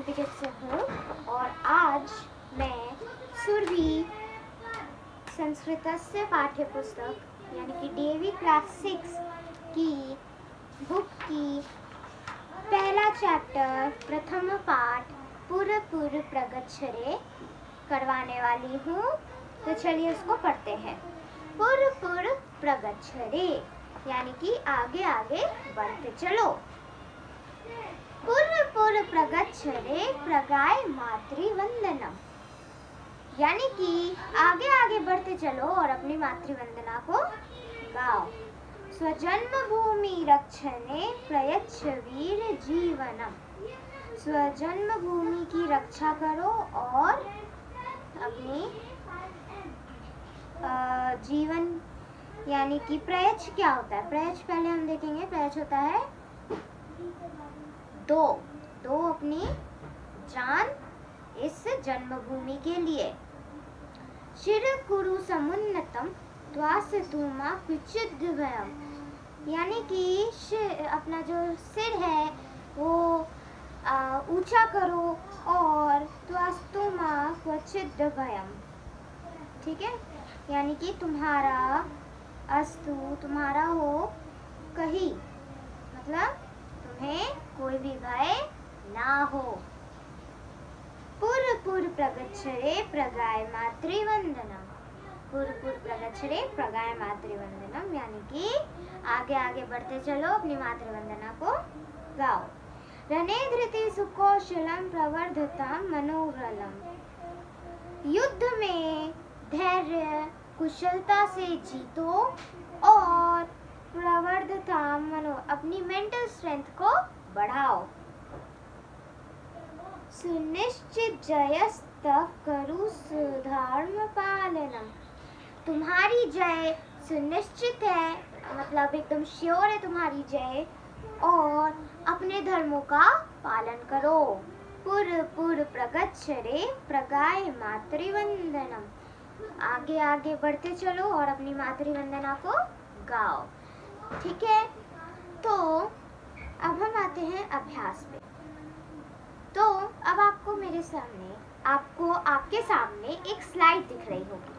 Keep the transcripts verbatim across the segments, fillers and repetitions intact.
Certificate से हूँ और आज मैं सुरभि संस्कृतस्य पाठ्य पुस्तक यानी कि डेवी क्लास सिक्स की बुक की पहला चैप्टर प्रथम पाठ पूर्व पूर्व प्रगच्छरे करवाने वाली हूँ। तो चलिए उसको पढ़ते हैं। पूर्व पूर्व प्रगच्छरे यानी कि आगे आगे बढ़ते चलो। पूर्व पूर्व प्रगच्छरे प्रगाय मातृवंदनम यानी कि आगे आगे बढ़ते चलो और अपनी मातृवंदना को गाओ। स्वजन्म भूमि रक्षणे प्रयच्छ वीर जीवनम, स्वजन्म भूमि की रक्षा करो और अपनी जीवन यानी कि प्रयच्छ क्या होता है? प्रयच्छ पहले हम देखेंगे। प्रयच्छ होता है दो दो अपनी जान इस जन्मभूमि के लिए। शिर कुरु समुन्नतम त्वास तुमा कुचिद भयम यानी कि अपना जो सिर है वो ऊंचा करो और त्वास्तुमा क्वचिद भयम, ठीक है, यानी कि तुम्हारा अस्तु तुम्हारा हो कहीं, मतलब तुम्हें कोई भी भय ना हो। पूर्व पूर्व प्रगच्छरे प्रगाय मातृवंदनम, पूर्व पूर्व प्रगच्छरे प्रगाय मातृवंदनम यानी कि आगे आगे बढ़ते चलो, अपनी मातृवंदना को गाओ। रणे धृति सुकौशलम प्रवर्धताम मनोबलम, युद्ध में धैर्य कुशलता से जीतो और प्रवर्धताम मनो अपनी मेंटल स्ट्रेंथ को बढ़ाओ। सुनिश्चित जयस्तव करु सुधर्म पालनम, तुम्हारी जय सुनिश्चित है, मतलब एकदम श्योर है तुम्हारी जय, और अपने धर्मों का पालन करो। पूर्व पूर्व प्रगच्छरे प्रगाय मातृवंदनम, आगे आगे बढ़ते चलो और अपनी मातृवंदना को गाओ। ठीक है, तो अब हम आते हैं अभ्यास पे। तो अब आपको मेरे सामने आपको आपके सामने एक स्लाइड दिख रही होगी,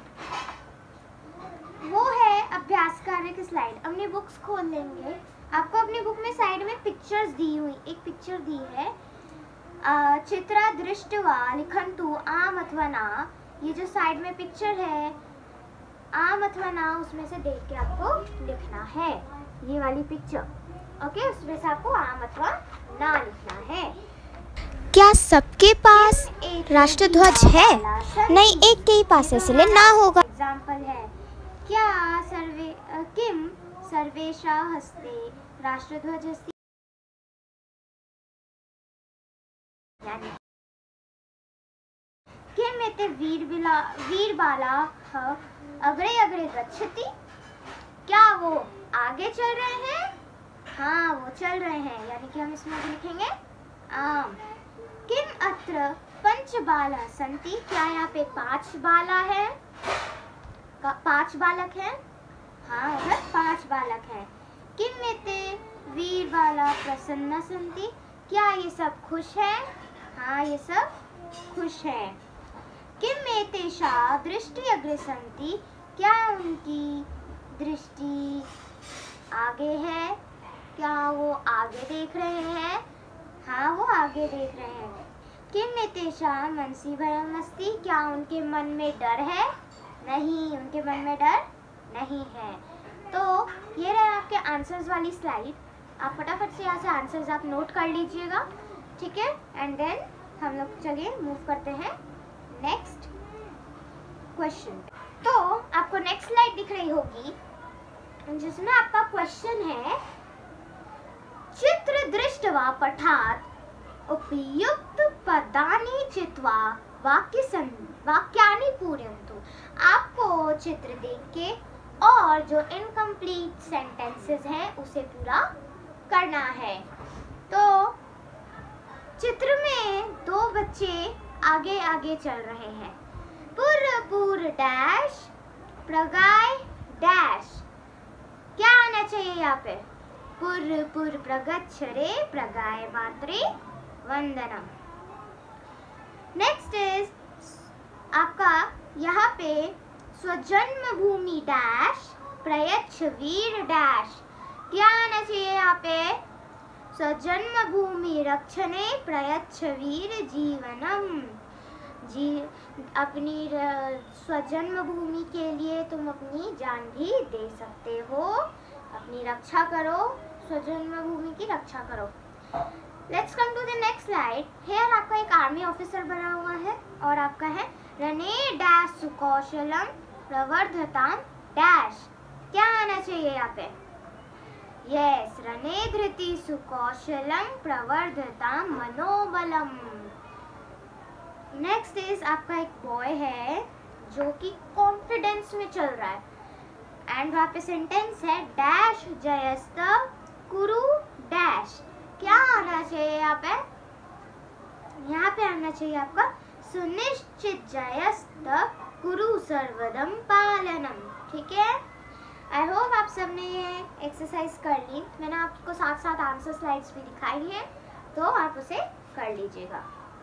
वो है अभ्यास कार्य की स्लाइड। अपनी बुक्स खोल लेंगे। आपको अपनी बुक में साइड में पिक्चर्स दी हुई एक पिक्चर दी है, चित्रा दृष्टवा लिखन्तु आम अथवा ना, ये जो साइड में पिक्चर है आम अथवा ना, उसमें से देख के आपको लिखना है ये वाली पिक्चर। ओके, उसमें से आपको आम अथवा ना लिखना है। क्या सबके पास राष्ट्रध्वज है? नहीं, एक के ही पास है, इसलिए ना होगा। एग्जाम्पल है, क्या सर्वे किम सर्वेशा हस्ते राष्ट्रध्वज अस्ति, यानी किम एते वीरबिला वीरबालाः अग्रे अग्रे गच्छति, क्या वो आगे चल रहे हैं? हाँ, वो चल रहे हैं, यानी कि हम इसमें भी लिखेंगे आम। किम अत्र पंच बाला सन्ति, क्या यहाँ पे पांच बाला है? पांच बालक हैं? हाँ, उधर पांच बालक हैं। किम एते वीर बाला प्रसन्न सन्ति, क्या ये सब खुश हैं? हाँ, ये सब खुश हैं। किम एतेषा दृष्टि अग्रे सन्ति, क्या उनकी दृष्टि आगे है? क्या वो आगे देख रहे हैं? हाँ, वो आगे देख रहे हैं। किम एतेषा मनसि भयम् अस्ति, क्या उनके मन में डर है? नहीं, उनके मन में डर नहीं है। तो ये रहे आपके आंसर्स वाली स्लाइड। आप फटाफट से यहाँ से आंसर्स आप नोट कर लीजिएगा, ठीक है। एंड देन हम लोग चलिए मूव करते हैं नेक्स्ट क्वेश्चन। तो आपको नेक्स्ट स्लाइड दिख रही होगी जिसमें आपका क्वेश्चन है, चित्र दृष्ट्वा पठात् उपयुक्त पदानि चित्वा वाक्य सं वाक्यानि पूरयन्तु। आपको चित्र देख के और जो इनकम्प्लीट सेंटेंसेस हैं उसे पूरा करना है। तो चित्र में दो बच्चे आगे आगे चल रहे हैं। पूर्व पूर्व डैश प्रगाय डैश, क्या आना चाहिए यहाँ पे? पूर्व पूर्व प्रगच्छरे प्रगाय मातृ वंदनम, नेक्स्ट इज आपका यहाँ पे स्वजन्म भूमि डैश प्रयच्छ वीर डैश। क्या आना चाहिए यहाँ पे? स्वजन्म भूमि रक्षणे प्रयच्छ वीर जीवनम। जी अपनी स्वजन्म भूमि के लिए तुम अपनी जान भी दे सकते हो, अपनी रक्षा करो, स्वजन्म भूमि की रक्षा करो। Let's come to the next slide. Here आपका एक आर्मी ऑफिसर बना हुआ है और आपका है रणे डैश सुकौशलम प्रवर्धताम डैश। क्या आना चाहिए यहाँ पे? यस, रणे धृति सुकौशलम प्रवर्धताम मनोबलम। नेक्स्ट इज आपका एक बॉय है जो कि कॉन्फिडेंस में चल रहा है एंड वहाँ पे सेंटेंस है डैश जयस्त कुरु डैश। क्या आना चाहिए यहाँ पे? यहाँ पे आना चाहिए आपका सुनिश्चित जयस्त कुरु सर्वदम पालनम। ठीक है, आई होप आप सबने ये एक्सरसाइज कर ली। मैंने आपको साथ साथ आंसर स्लाइड्स भी दिखाई है, तो आप उसे कर लीजिएगा।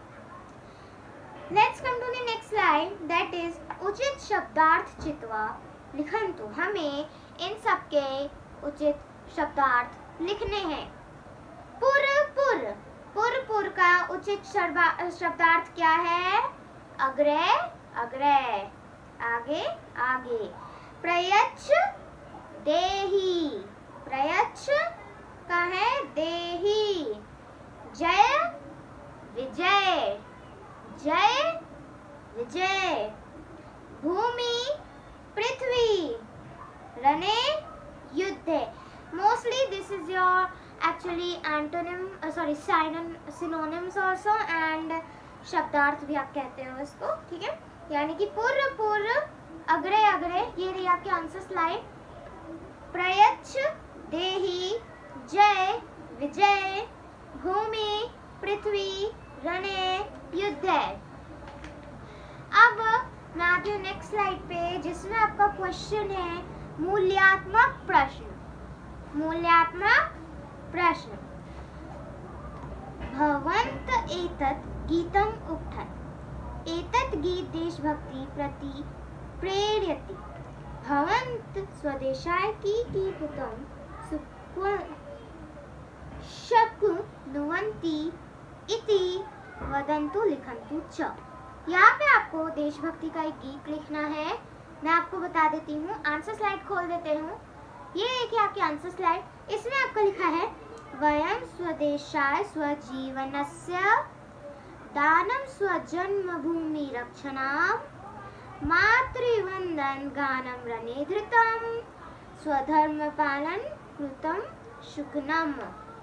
Let's come to the next slide, that is उचित शब्दार्थ चित्वा लिखन्तु। हमें इन सब के उचित शब्दार्थ लिखने हैं। पुर पुर पुर पुर का उचित शब्दार्थ क्या है? अग्रे अग्रे, आगे आगे। प्रयच्छ देही, प्रयच्छ का है देही। जय विजय, जय विजय। भूमि पृथ्वी, रणे युद्ध। Mostly this is your actually antonym sorry synonyms also and शब्दार्थ भी आप कहते हो इसको। ठीक है, यानी कि पूर्व पूर्व, अग्रे अग्रे। ये रही आपकी आंसर स्लाइड। प्रयच्छ देही, जय विजय, भूमि पृथ्वी, रणे युद्ध। अब मैं आती हूँ नेक्स्ट स्लाइड पे, जिसमें आपका क्वेश्चन है मूल्यात्मक प्रश्न। मूल्यात्मक प्रश्न। भवन्त एतत् गीतम उक्थन्। एतत् गीत देशभक्ति प्रति प्रेरयति। भवन्त स्वदेशाय कीर्तिपुतं शक्नुवन्ति इति वदन्तु लिखन्तु च। यहाँ पे आपको देशभक्ति का एक गीत लिखना है। मैं आपको बता देती हूँ, आंसर स्लाइड खोल देते हूँ। ये एक है आपकी आंसर स्लाइड। इसमें आपको लिखा है वयं स्वदेशाय स्वजीवनस्य दानं स्वजन्मभूमि रक्षणां मातृवंदन गानं रणे धृतं स्वधर्म पालन कृतं शुकनम।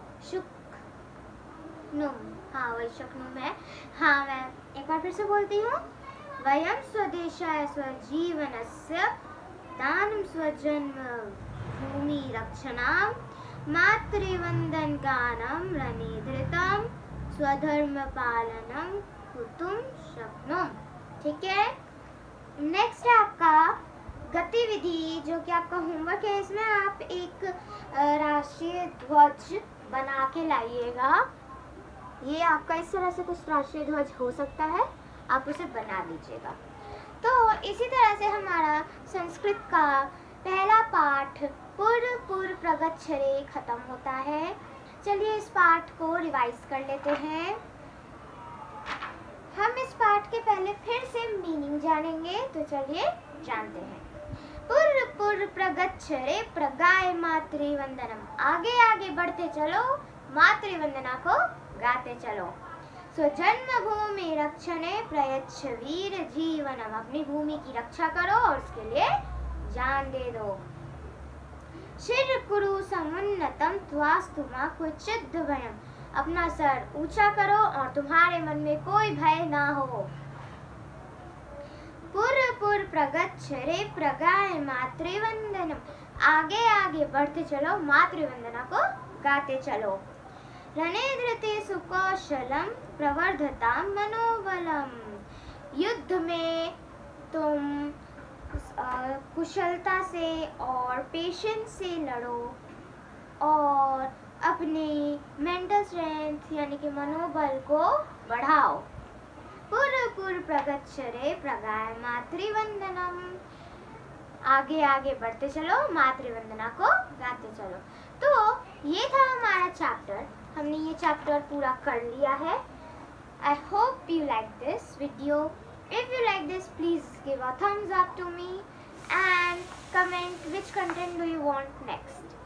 शुकनुम, हाँ वही शुकनुम है। हाँ मैं एक बार फिर से बोलती हूँ। वयं स्वदेशाय स्वजीवनस्य दानं स्वजन्मभूमि रक्षणां मातृवंदन गानं रणे धृतं स्वधर्म पालनं कृतुं शक्नुम। ठीक है, नेक्स्ट है आपका गतिविधि, जो कि आपका होमवर्क है। इसमें आप एक राष्ट्रीय ध्वज बना के लाइएगा। ये आपका इस तरह से कुछ राष्ट्रीय ध्वज हो सकता है, आप उसे बना लीजिएगा। तो इसी तरह से हमारा संस्कृत का पहला पाठ पूर्व पूर्व प्रगच्छरे खत्म होता है। चलिए इस पाठ को रिवाइज कर लेते हैं। हम इस पाठ के पहले फिर से मीनिंग जानेंगे, तो चलिए जानते हैं। पूर्व पूर्व प्रगच्छरे प्रगाय मातृवंदनम। आगे आगे बढ़ते चलो, मातृवंदना को गाते चलो। स्वजन्म भूमि रक्षणे प्रयच्छ वीर जीवनम। अपनी भूमि की रक्षा करो और उसके लिए जान दे दो। शिर कुरु समुन्नतम त्वास्तु मा क्वचिद् भयम्। अपना सर ऊंचा करो और तुम्हारे मन में कोई भय ना हो। पूर्व पूर्व प्रगच्छरे प्रगाय मातृवंदनम। आगे आगे बढ़ते चलो, मातृवंदना को गाते चलो। रणे धृते सुकौशलम प्रवर्धताम मनोबलम। युद्ध में तुम कुशलता से और पेशेंस से लड़ो और अपने मेंटल स्ट्रेंथ यानी कि मनोबल को बढ़ाओ। पुर पुर प्रगच्छरे प्रगाय मातृवंदनम। आगे आगे बढ़ते चलो, मातृवंदना को गाते चलो। तो ये था हमारा चैप्टर, हमने ये चैप्टर पूरा कर लिया है। I hope you like this video. If you like this, please give a thumbs up to me and comment which content do you want next.